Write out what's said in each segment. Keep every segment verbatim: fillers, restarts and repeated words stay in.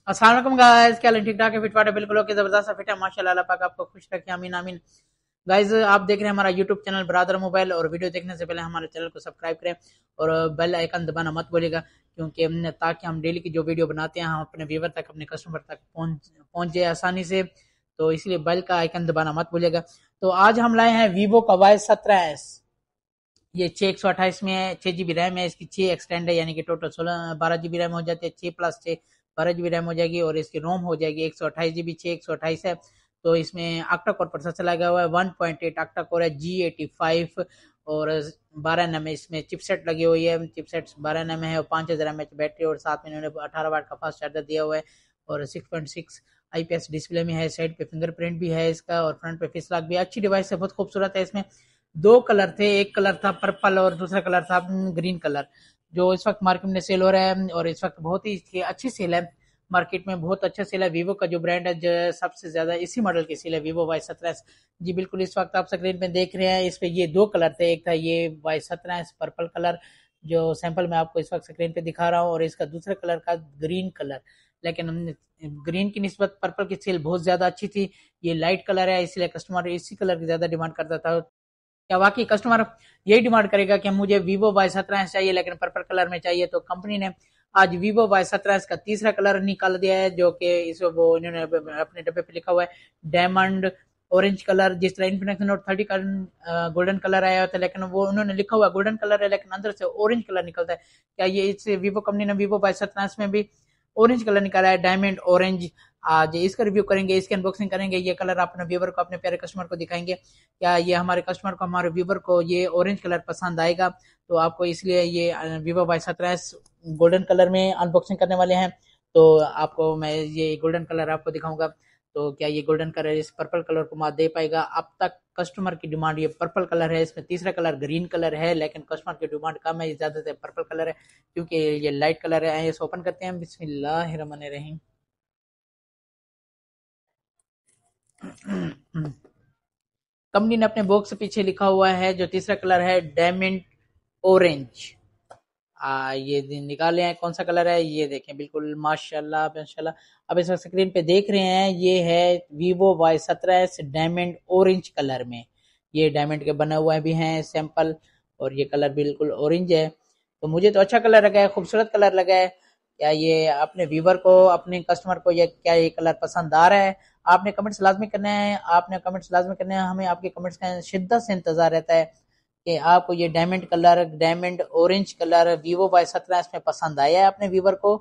अस्सलाम वालेकुम गाइस, क्या हाल है? ठीक ठाक है? फिट फाट है? बिल्कुल ओके, जबरदस्त फिट है माशाल्लाह। अल्लाह पाक आपको खुश रखे, आमीन आमीन। गाइस, आप देख रहे हैं हमारा यूट्यूब चैनल ब्रादर मोबाइल, और वीडियो देखने से पहले हमारे चैनल को सब्सक्राइब करें और बेल आइकन दबाना मत भूलिएगा, क्योंकि हमने ताकि हम डेली की जो वीडियो बनाते हैं हम अपने व्यूवर तक, अपने कस्टमर तक पहुंच पहुंच जाए आसानी से। तो इसलिए बेल का आइकन दबाना मत भूलिएगा। तो आज हम लाए हैं वीवो का वाई सत्रह एस। ये छः एक सौ अट्ठाईस में है, छः जीबी रैम है, इसकी छः एक्सटेंड है, यानी कि टोटल सोलह बारह जीबी रैम हो जाती है। छः प्लस छः बारह जीबी रैम हो जाएगी, और इसकी रोम हो जाएगी एक सौ अट्ठाईस जीबी। छः एक सौ अट्ठाईस है, तो इसमें ऑक्टा कोर प्रोसेसर लगा हुआ है, one point eight octa core है, जी एटी फाइव। और बारह एन एम इसमें चिपसेट लगी हुई है, चिपसेट बारह एन एम है, और पाँच हज़ार एम एच बैटरी, और साथ में इन्होंने अठारह वाट का फास्ट चार्जर दिया हुआ है, और six point six IPS display में है। साइड पे फिंगरप्रिंट भी है इसका, और फ्रंट पे फेस लॉक भी है। अच्छी डिवाइस है, बहुत खूबसूरत है। इसमें दो कलर थे, एक कलर था पर्पल और दूसरा कलर था ग्रीन कलर, जो इस वक्त मार्केट में सेल हो रहा है, और इस वक्त बहुत ही अच्छी सेल है। मार्केट में बहुत अच्छा सेल है। वीवो का जो ब्रांड है, जो सबसे ज्यादा इसी मॉडल की सेल है, वीवो वाई सत्रह। जी बिल्कुल, इस वक्त आप स्क्रीन पे देख रहे हैं, इस पे ये दो कलर थे। एक था ये वाई सत्रह पर्पल कलर, जो सैंपल में आपको इस वक्त स्क्रीन पे दिखा रहा हूँ, और इसका दूसरा कलर का ग्रीन कलर। लेकिन हमने ग्रीन की निस्बत पर्पल की सेल बहुत ज्यादा अच्छी थी। ये लाइट कलर है, इसलिए कस्टमर इसी कलर की ज्यादा डिमांड करता था। क्या वाकई कस्टमर यही डिमांड करेगा कि मुझे वीवो वाई सत्रह चाहिए, लेकिन पर्पल कलर में चाहिए? तो कंपनी ने आज वीवो वाई सत्रह का तीसरा कलर निकाल दिया है, जो कि इस वो इन्होंने अपने डब्बे पे लिखा हुआ है डायमंड ऑरेंज कलर। जिस तरह इन्फिनिक्स नोट थर्टी का गोल्डन कलर आया होता है, लेकिन वो उन्होंने लिखा हुआ गोल्डन कलर है, लेकिन अंदर से ऑरेंज कलर निकलता है। क्या ये इससे वीवो कंपनी ने वीवो वाई सत्रह में भी ऑरेंज कलर निकाला है, डायमंड ऑरेंज? आज इसका रिव्यू करेंगे, इसकी अनबॉक्सिंग करेंगे। ये कलर अपने व्यूवर को, अपने प्यारे कस्टमर को दिखाएंगे। क्या ये हमारे कस्टमर को, हमारे व्यूवर को ये ऑरेंज कलर पसंद आएगा? तो आपको इसलिए ये वीवो वाई सत्रह गोल्डन कलर में अनबॉक्सिंग करने वाले हैं। तो आपको मैं ये गोल्डन कलर आपको दिखाऊंगा। तो क्या ये गोल्डन कलर इस पर्पल कलर को मात दे पाएगा? अब तक कस्टमर की डिमांड ये पर्पल कलर है, इसमें तीसरा कलर ग्रीन कलर है, लेकिन कस्टमर की डिमांड कम है, ज्यादातर पर्पल कलर है, क्योंकि ये लाइट कलर है। इसे ओपन करते हैं, बिस्मिल्लाहिर्रहमानिर्रहीम। कंपनी ने अपने बॉक्स पीछे लिखा हुआ है, जो तीसरा कलर है डायमंड ऑरेंज। आ, ये निकाले हैं कौन सा कलर है, ये देखें, बिल्कुल माशाल्लाह माशाल्लाह। अब इस वक्त स्क्रीन पे देख रहे हैं, ये है वीवो वाई सत्रह डायमंड ऑरेंज कलर में। ये डायमंड के बने हुए भी हैं सैंपल, और ये कलर बिल्कुल ऑरेंज है। तो मुझे तो अच्छा कलर लगा है, खूबसूरत कलर लगा है। क्या ये अपने व्यूवर को, अपने कस्टमर को, ये क्या ये कलर पसंद आ रहा है? आपने कमेंट्स लाजमी करने हैं, आपने कमेंट्स लाजमी करने हैं। हमें आपके कमेंट्स का शिद्दत से इंतजार रहता है कि आपको ये diamond colour, diamond orange colour Vivo Y सत्रह इसमें पसंद आया है अपने व्यूवर को?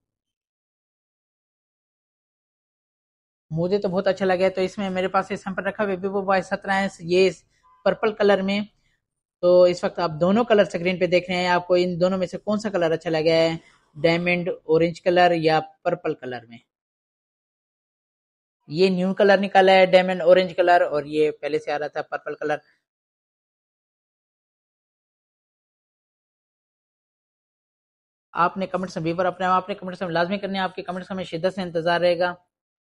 मुझे तो बहुत अच्छा लगा है। तो इसमें मेरे पास ये सैंपल रखा हुआ है वीवो वाई सत्रह, ये पर्पल कलर में। तो इस वक्त आप दोनों कलर स्क्रीन पे देख रहे हैं, आपको इन दोनों में से कौन सा कलर अच्छा लगा है, डायमंड ऑरेंज कलर या पर्पल कलर में? ये न्यू कलर निकाला है डायमंड ऑरेंज कलर, और ये पहले से आ रहा था पर्पल कलर। आपने कमेंट्स में व्यूवर अपने आपने कमेंट्स में लाजमी करने हैं, आपके कमेंट्स का हमें शिद्दत से इंतजार रहेगा।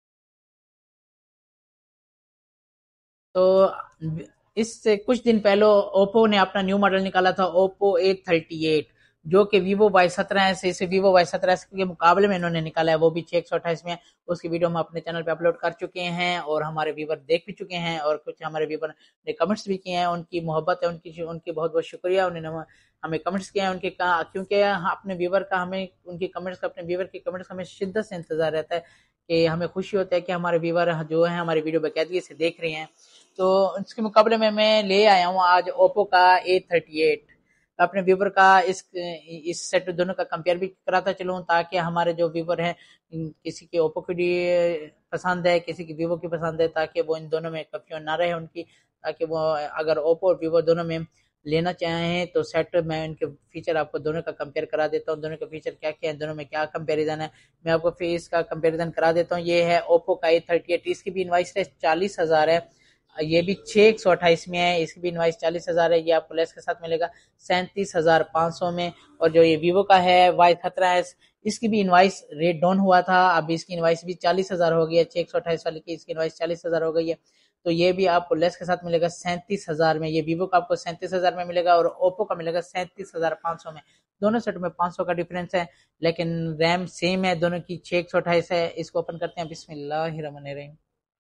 तो इससे कुछ दिन पहले ओप्पो ने अपना न्यू मॉडल निकाला था, ओप्पो ए थर्टी एट, जो कि वीवो वाई सत्रह से इसे वीवो वाई सत्रह के मुकाबले में इन्होंने निकाला है। वो भी छः एक सौ अट्ठाईस में। उसकी वीडियो हम अपने चैनल पे अपलोड कर चुके हैं, और हमारे व्यूवर देख भी चुके हैं, और कुछ हमारे व्यूवर ने कमेंट्स भी किए हैं। उनकी मोहब्बत है, उनकी उनकी बहुत बहुत शुक्रिया। उन्होंने हमें कमेंट्स किए हैं उनके का, क्योंकि अपने व्यूवर का, हमें उनकी कमेंट्स का, अपने व्यूवर की कमेंट्स का हमें शिद्दत से इंतजार रहता है, कि हमें खुशी होता है कि हमारे व्यूवर जो है हमारी वीडियो बाकायदगी से देख रहे हैं। तो इसके मुकाबले में मैं ले आया हूँ आज ओप्पो का ए थर्टी एट। अपने व्यूवर का इस इस सेट दोनों का कंपेयर भी कराता चलूँ, ताकि हमारे जो व्यूवर हैं, किसी की ओप्पो की पसंद है, किसी की वीवो की पसंद है, ताकि वो इन दोनों में कंफ्यूजन ना रहे उनकी। ताकि वो अगर ओप्पो और वीवो दोनों में लेना चाहें तो सेट, मैं इनके फीचर आपको दोनों का कंपेयर करा देता हूँ। दोनों के फीचर क्या क्या है, दोनों में क्या कंपेरिजन है, मैं आपको फिर इसका कंपेरिजन करा देता हूँ। ये है ओप्पो का ए थर्टी एट, इसकी भी इनवाइस चालीस हजार है। ये भी छः एक सौ अट्ठाईस में है, इसकी भी इनवाइस चालीस हजार है। ये आपको लेस के साथ मिलेगा सैंतीस हजार पाँच सौ में। और जो ये वीवो का है वाई सत्रह एस, इसकी भी इनवाइस रेट डाउन हुआ था, अब इसकी इनवाइस भी चालीस हजार हो गई है। छः एक सौ अट्ठाईस वाली की इसकी इनवाइस चालीस हजार हो गई है। तो ये भी आपको लेस के साथ मिलेगा सैंतीस हजार में। ये वीवो का आपको सैंतीस हजार में मिलेगा और ओप्पो का मिलेगा सैंतीस हजार पाँच सौ में। दोनों सेट में पाँच सौ का डिफरेंस है, लेकिन रैम सेम है दोनों की, छः एक सौ अट्ठाईस है। इसको ओपन करते हैं, बिस्मिल्लाहिर्रहमानिर्रहीम।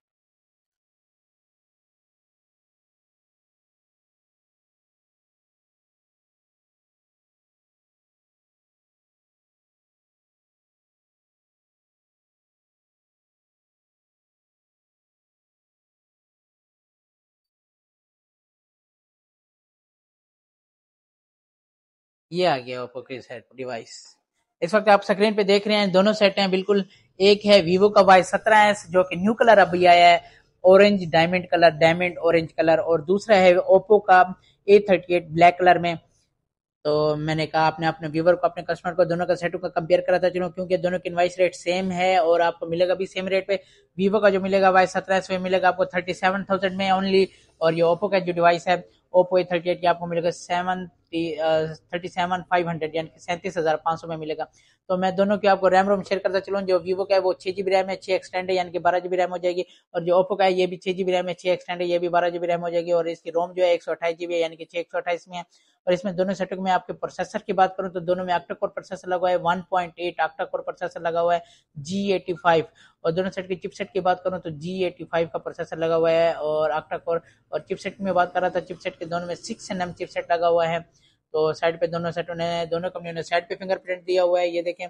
ये आ गया ओप्पो के सेट डिवाइस। इस वक्त आप स्क्रीन पे देख रहे हैं, दोनों सेट हैं बिल्कुल। एक है वीवो का वाई सत्रह एस जो कि न्यू कलर अभी आया है, orange diamond colour, diamond orange colour, और दूसरा है ओप्पो का A thirty eight black colour में। तो मैंने कहा अपने अपने व्यूवर को, अपने कस्टमर को, दोनों का सेटों का कंपेयर करा था चलो, क्योंकि दोनों की इनवाइस रेट सेम है और आपको मिलेगा भी सेम रेट पे। वीवो का जो मिलेगा वाई सत्रह एस में मिलेगा आपको थर्टी सेवन थाउजेंड में ओनली, और ये ओप्पो का जो डिवाइस है ओप्पो ए थर्टी एट की आपको मिलेगा seven thirty seven five hundred यानी कि सैंतीस हजार पाँच सौ में मिलेगा। तो मैं दोनों की आपको रैम रोम शेयर करता चलूँ। जो वीवो का है वो छह जीबी रैम है, छह एक्सटेंड है यानी कि बारह जीबी रैम हो जाएगी, और जो ओप्पो का है ये भी छह जीबी रैम है, छह एक्सटेंड है, ये भी बारह जीबी रैम हो जाएगी, और इसकी रोम जो है एक सौ अट्ठाईस जीबी है यानी कि छह एक सौ अट्ठाईस में है। और इसमें दोनों सेटों में आपके प्रोसेसर की बात करूं तो दोनों में ऑक्टा कोर प्रोसेसर लगा हुआ है, one point eight octa core processor लगा हुआ है, जी एटी फाइव। और दोनों सेट की चिपसेट की बात करूं तो जी एटी फाइव का प्रोसेसर लगा हुआ है और ऑक्टा कोर। और चिपसेट में बात कर रहा था, चिपसेट के दोनों में सिक्स एन एम चिपसेट लगा हुआ है। तो साइड पे दोनों सेटों ने, दोनों कंपनियों ने साइड पे फिंगरप्रिंट दिया हुआ है, ये देखें।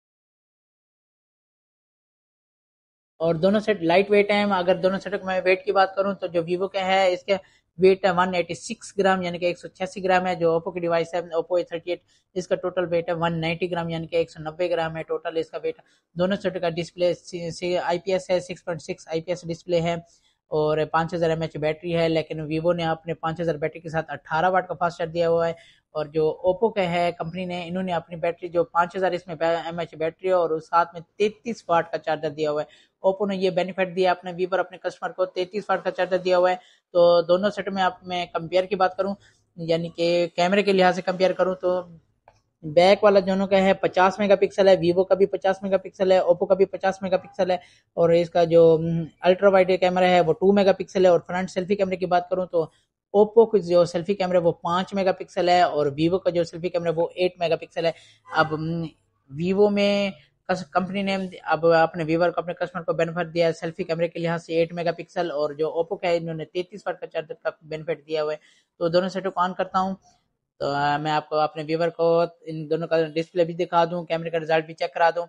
और दोनों सेट लाइट वेट हैं। अगर दोनों सेट में वेट की बात करूं तो जो वीवो का है इसके वेट है वन एटी सिक्स ग्राम यानी कि एक सौ छियासी ग्राम है। जो ओप्पो की डिवाइस है ओप्पो ए थर्टी एट, इसका टोटल वेट है वन नाइंटी ग्राम यानी कि एक सौ नब्बे ग्राम है टोटल इसका वेट। दोनों सेट का डिस्प्ले आईपीएस है, six point six IPS display है और पाँच हज़ार एमएच बैटरी है। लेकिन वीवो ने अपने पाँच हज़ार बैटरी के साथ अठारह वाट का फास्ट चार्ज दिया हुआ है, और जो ओप्पो का है कंपनी ने, इन्होंने अपनी बैटरी जो पाँच हज़ार इसमें एमएच बैटरी है और साथ में तैंतीस वाट का चार्जर दिया हुआ है। ओप्पो ने ये बेनिफिट दिया अपने वीवर अपने कस्टमर को, तैंतीस वाट का चार्जर दिया हुआ है। तो दोनों सेट में आप मैं कंपेयर की बात करूं यानी कि कैमरे के लिहाज से कंपेयर करूं तो बैक वाला दोनों का है पचास मेगापिक्सल है, वीवो का भी पचास मेगापिक्सल है, ओप्पो का भी पचास मेगापिक्सल है, और इसका जो अल्ट्रा वाइड कैमरा है वो टू मेगापिक्सल है। और फ्रंट सेल्फी कैमरे की बात करूं तो ओप्पो का जो सेल्फी कैमरा है वो पाँच मेगापिक्सल है और वीवो का जो सेल्फी कैमरा है वो एट मेगापिक्सल है। अब वीवो में कंपनी ने अब अपने व्यूवर को, अपने कस्टमर को बेनिफिट दिया है सेल्फी कैमरे के लिहाज से एट मेगापिक्सल, और जो ओप्पो का है इन्होंने तैंतीस वाट का चार्जर का बेनिफिट दिया हुआ है। तो दोनों सेटों को ऑन करता हूँ तो आ, मैं आपको अपने व्यूवर को इन दोनों का डिस्प्ले भी दिखा दूं, कैमरे का रिजल्ट भी चेक करा दूं।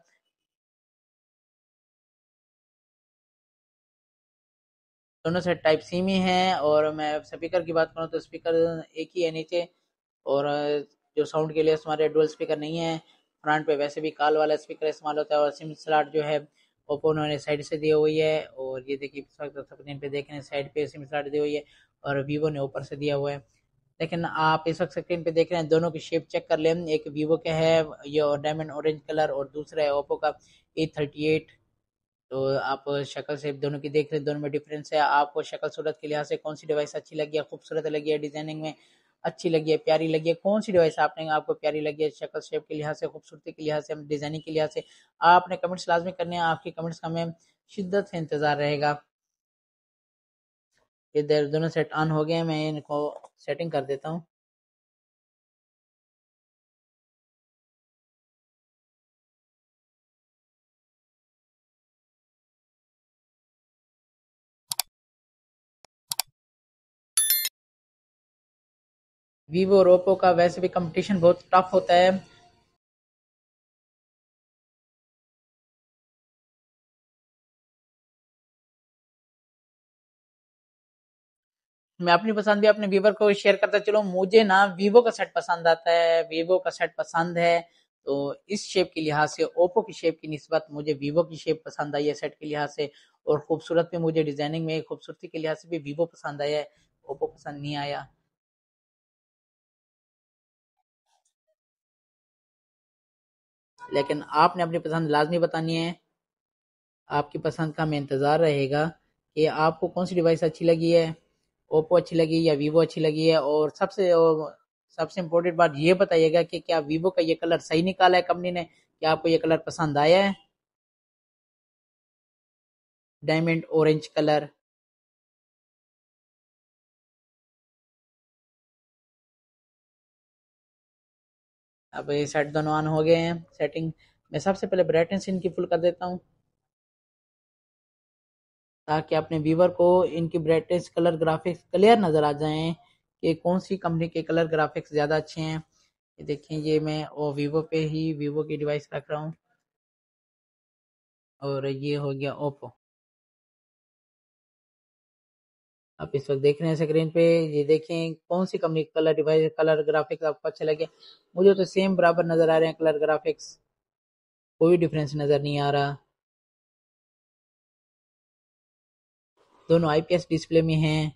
दोनों सेट टाइप सी में हैं। और मैं स्पीकर की बात करूं तो स्पीकर एक ही है नीचे, और जो साउंड के लिए हमारे डुअल स्पीकर नहीं है। फ्रंट पे वैसे भी कॉल वाला स्पीकर इस्तेमाल होता है, और सिम स्लॉट जो है ओप्पो उन्होंने साइड से दी हुई है, और ये देखिए इस वक्त स्क्रीन पे देख रहे हैं साइड पे सिम स्लॉट दी हुई है, और वीवो ने ऊपर से दिया हुआ है। लेकिन आप इस वक्त स्क्रीन पे देख रहे हैं, दोनों की शेप चेक कर लें। एक वीवो का है ये डायमंड ऑरेंज कलर, और दूसरा है ओप्पो का ए थर्टी एट। तो आप शक्ल से दोनों की देख रहे हैं, दोनों में डिफरेंस है। आपको शक्ल सूरत के लिहाज से कौन सी डिवाइस अच्छी लगी है, खूबसूरत लगी है, डिजाइनिंग में अच्छी लगी है, प्यारी लगी है, कौन सी डिवाइस आपने आपको प्यारी लगी है शक्ल शेप के लिहाज से, खूबसूरती के लिहाज से, डिजाइनिंग के लिहाज से, आपने कमेंट्स लाजमी करने हैं। आपके कमेंट्स का हमें शिद्दत से इंतजार रहेगा। ये दोनों सेट ऑन हो गए हैं, मैं इनको सेटिंग कर देता हूँ। वीवो और ओप्पो का वैसे भी कंपटीशन बहुत टफ होता है। मैं अपनी पसंद भी अपने व्यूवर को शेयर करता चलूँ। मुझे ना वीवो का सेट पसंद आता है, वीवो का सेट पसंद है। तो इस शेप के लिहाज से ओप्पो की शेप की निस्बत मुझे वीवो की शेप पसंद आई है सेट के लिहाज से, और खूबसूरत भी मुझे डिजाइनिंग में खूबसूरती के लिहाज से भी वीवो पसंद आया है, ओप्पो पसंद नहीं आया। लेकिन आपने अपनी पसंद लाजमी बतानी है। आपकी पसंद का हमें इंतज़ार रहेगा कि आपको कौन सी डिवाइस अच्छी लगी है, ओप्पो अच्छी लगी या वीवो अच्छी लगी है। और सबसे और सबसे इम्पोर्टेंट बात ये बताइएगा कि क्या वीवो का ये कलर सही निकाला है कंपनी ने, क्या आपको ये कलर पसंद आया है, डायमंड ऑरेंज कलर। अब ये सेट दोनों ऑन हो गए हैं। सेटिंग मैं सबसे पहले ब्राइटनेस इनकी फुल कर देता हूँ, ताकि अपने व्यूवर को इनकी ब्राइटनेस कलर ग्राफिक्स क्लियर नज़र आ जाएं कि कौन सी कंपनी के कलर ग्राफिक्स ज़्यादा अच्छे हैं। ये देखें, ये मैं और वीवो पे ही वीवो की डिवाइस रख रहा हूँ, और ये हो गया ओप्पो। आप इस वक्त देख रहे हैं स्क्रीन पे, ये देखें कौन सी company colour device colour graphics आपको अच्छे लगे। मुझे तो सेम बराबर नज़र आ रहे हैं कलर ग्राफिक्स, कोई डिफरेंस नज़र नहीं आ रहा। दोनों आईपीएस डिस्प्ले में हैं,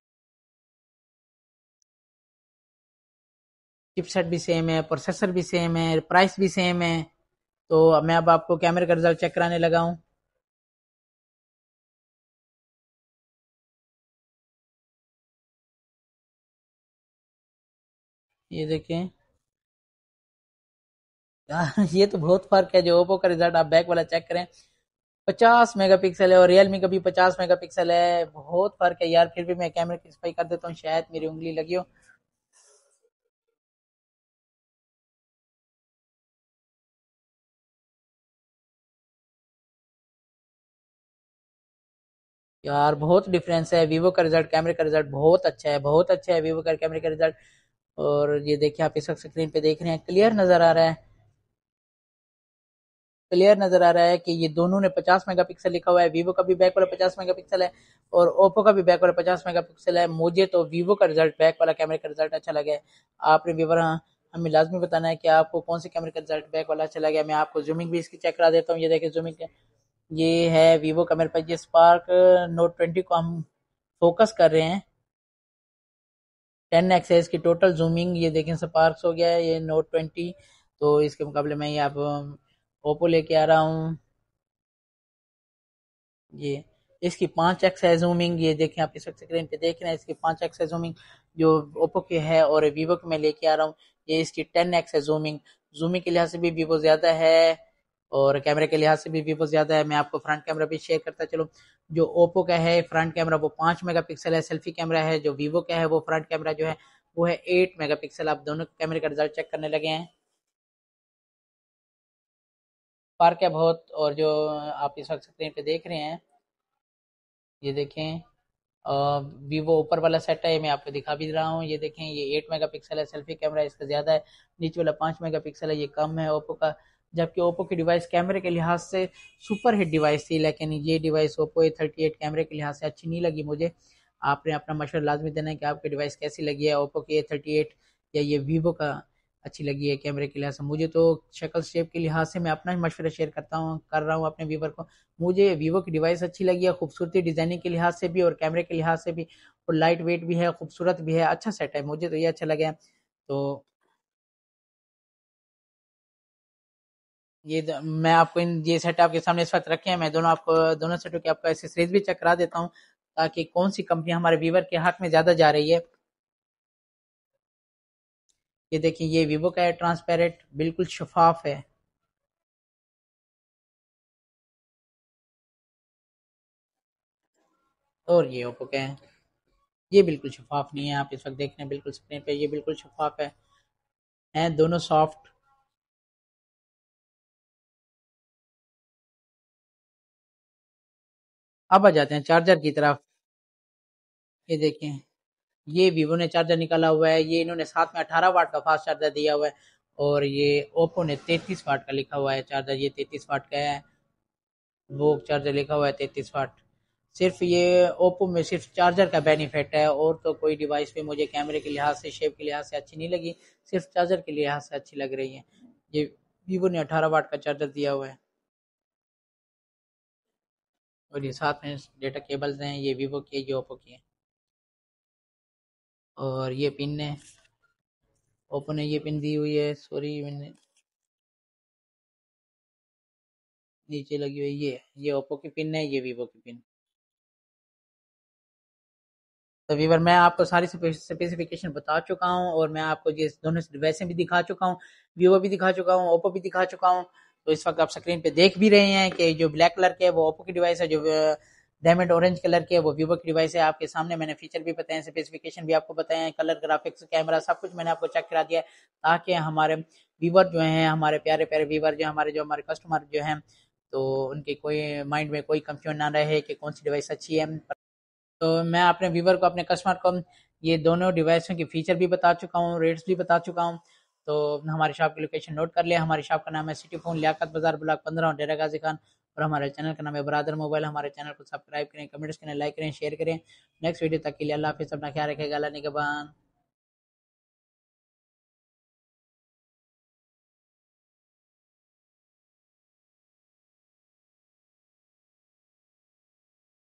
चिपसेट भी सेम है, प्रोसेसर भी सेम है, प्राइस भी सेम है। तो अब मैं अब आपको कैमरे का रिजल्ट चेक कराने लगा हूँ। ये देखें यार, ये तो बहुत फर्क है। जो ओप्पो का रिजल्ट आप बैक वाला चेक करें, पचास मेगापिक्सल है, और रियलमी का भी पचास मेगापिक्सल है। बहुत फर्क है यार। फिर भी मैं कैमरे की सफाई कर देता हूँ, शायद मेरी उंगली लगी हो। यार बहुत डिफरेंस है। वीवो का रिजल्ट, कैमरे का रिजल्ट बहुत अच्छा है, बहुत अच्छा है वीवो का कैमरे का रिजल्ट। और ये देखिए, आप इस वक्त स्क्रीन पे देख रहे हैं, क्लियर नजर आ रहा है, क्लियर नजर आ रहा है कि ये दोनों ने पचास मेगापिक्सल लिखा हुआ है। वीवो का भी बैक वाला पचास मेगापिक्सल है, और ओप्पो का भी बैक वाला पचास मेगापिक्सल है। मुझे तो वीवो का रिजल्ट, बैक वाला कैमरे का रिजल्ट अच्छा लगा है। आपने व्यूवर हाँ, हमें लाजमी बताना है कि आपको कौन से कैमरे का रिजल्ट बैक वाला अच्छा लगा है। मैं आपको जूमिंग भी इसकी चेक करा देता हूँ। ये देखिए जूमिंग, ये है वीवो का मेरे पास, ये स्पार्क नोट ट्वेंटी को हम फोकस कर रहे हैं। टेन एक्स है इसकी टोटल जूमिंग। ये देखें स्पार्क्स हो गया है ये नोट ट्वेंटी। तो इसके मुकाबले में ये आप ओप्पो लेके आ रहा हूँ। ये इसकी पाँच एक्स है जूमिंग। ये देखें, आप इस वक्त स्क्रीन पे देख रहे हैं, इसकी पाँच एक्स है जूमिंग जो ओप्पो की है, और वीवो की मैं लेके आ रहा हूँ, ये इसकी टेन एक्स है जूमिंग। जूमिंग के लिहाज से भी वीवो ज्यादा है, और कैमरे के लिहाज से भी वीवो ज्यादा है। मैं आपको फ्रंट कैमरा भी शेयर करता चलो। जो ओप्पो का है फ्रंट कैमरा वो पाँच मेगापिक्सल है, सेल्फी कैमरा है। जो वीवो का है वो फ्रंट कैमरा जो है वो है एट मेगापिक्सल। आप दोनों कैमरे का रिजल्ट चेक करने लगे हैं, फर्क है बहुत। और जो आप इस वक्त स्क्रीन पे देख रहे हैं, ये देखें वीवो ऊपर वाला सेट है, ये मैं आपको दिखा भी रहा हूँ। ये देखें, ये एट मेगापिक्सल है, सेल्फी कैमरा इसका ज़्यादा है। नीचे वाला पाँच मेगापिक्सल है, ये कम है ओप्पो का। जबकि ओप्पो की डिवाइस कैमरे के लिहाज से सुपर हिट डिवाइस थी, लेकिन ये device Oppo A thirty eight कैमरे के लिहाज से अच्छी नहीं लगी मुझे। आपने अपना मशवरा लाजमी देना है कि आपकी डिवाइस कैसी लगी है, ओप्पो की ए थर्टी एट या ये वीवो का अच्छी लगी है कैमरे के लिहाज से। मुझे तो शक्ल शेप के लिहाज से मैं अपना ही मशवरा शेयर करता हूँ कर रहा हूँ अपने व्यूवर को। मुझे वीवो की डिवाइस अच्छी लगी है, खूबसूरती डिजाइनिंग के लिहाज से भी और कैमरे के लिहाज से भी, और लाइट वेट भी है, खूबसूरत भी है, अच्छा सेट है। मुझे तो ये अच्छा लगा है। तो ये द- मैं आपको इन ये सेट आपके सामने इस वक्त रखे हैं। मैं दोनों आपको दोनों सेटों की आपको एसेसरीज भी चेक करा देता हूँ, ताकि कौन सी कंपनी हमारे व्यूवर के हक में ज्यादा जा रही है। ये देखिए, ये वीवो का है, ट्रांसपेरेंट बिल्कुल शफाफ है। और ये ओप्पो का है, ये बिल्कुल शफाफ नहीं है। आप इस वक्त देख रहे हैं बिल्कुल स्क्रीन पे, ये बिल्कुल शफाफ है, हैं दोनों सॉफ्ट। अब आ जाते हैं चार्जर की तरफ। ये देखें, ये वीवो ने चार्जर निकाला हुआ है, ये इन्होंने साथ में अठारह वाट का फास्ट चार्जर दिया हुआ है, और ये ओप्पो ने तैंतीस वाट का लिखा हुआ है चार्जर। ये तैंतीस वाट का है, वो चार्जर लिखा हुआ है तैंतीस वाट। सिर्फ ये ओप्पो में सिर्फ चार्जर का बेनिफिट है, और तो कोई डिवाइस भी मुझे कैमरे के लिहाज से, शेप के लिहाज से अच्छी नहीं लगी, सिर्फ चार्जर के लिहाज से अच्छी लग रही है। ये वीवो ने अठारह वाट का चार्जर दिया हुआ है, और ये साथ में डेटा केबल्स हैं, ये वीवो की है, ये ओप्पो की है। और ये पिन है, ओप्पो ने ये पिन दी हुई है, सॉरी मैंने नीचे लगी हुई है। ये ये ओप्पो की पिन है, ये वीवो की पिन। तो वीवर मैं आपको सारी स्पेसिफिकेशन बता चुका हूँ, और मैं आपको ये दोनों वैसे भी दिखा चुका हूँ, वीवो भी दिखा चुका हूँ, ओप्पो भी दिखा चुका हूँ। तो इस वक्त आप स्क्रीन पे देख भी रहे हैं कि जो ब्लैक कलर के है वो ओप्पो की डिवाइस है, जो डायमंड ऑरेंज कलर की है, वो वीवो की डिवाइस है। आपके सामने मैंने फीचर भी बताए, स्पेसिफिकेशन भी आपको बताए हैं, कलर, ग्राफिक्स, कैमरा, सब कुछ मैंने आपको चेक करा दिया है, ताकि हमारे व्यूवर जो हैं, हमारे प्यारे प्यारे व्यूवर जो हमारे जो हमारे कस्टमर जो हैं, तो उनके कोई माइंड में कोई कंफ्यूजन ना रहे कि कौन सी डिवाइस अच्छी है। तो मैं अपने व्यूवर को, अपने कस्टमर को ये दोनों डिवाइसों के फीचर भी बता चुका हूँ, रेट्स भी बता चुका हूँ। तो हमारी शॉप की लोकेशन नोट कर लिया। हमारी शॉप का नाम है सिटी फोन, लियाकत बाजार, ब्लॉक पंद्रह, डेरा गाजी खान। और हमारे चैनल का नाम है ब्रादर मोबाइल। हमारे चैनल को सब्सक्राइब करें, कमेंट्स करें, लाइक करें, शेयर करें। नेक्स्ट वीडियो तक के लिए अल्लाह हाफिज़, अपना ख्याल रखेगा, अल्लाह निगहबान।